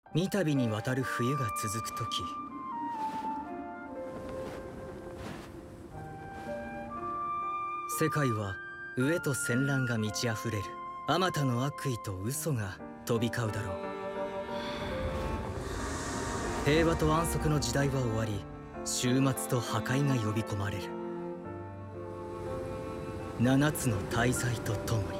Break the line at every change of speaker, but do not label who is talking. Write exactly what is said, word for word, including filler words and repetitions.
三度にわたる冬が続く時、世界は飢えと戦乱が満ち溢れる。あまたの悪意と嘘が飛び交うだろう。平和と安息の時代は終わり、終末と破壊が呼び込まれる。七つの大罪とともに。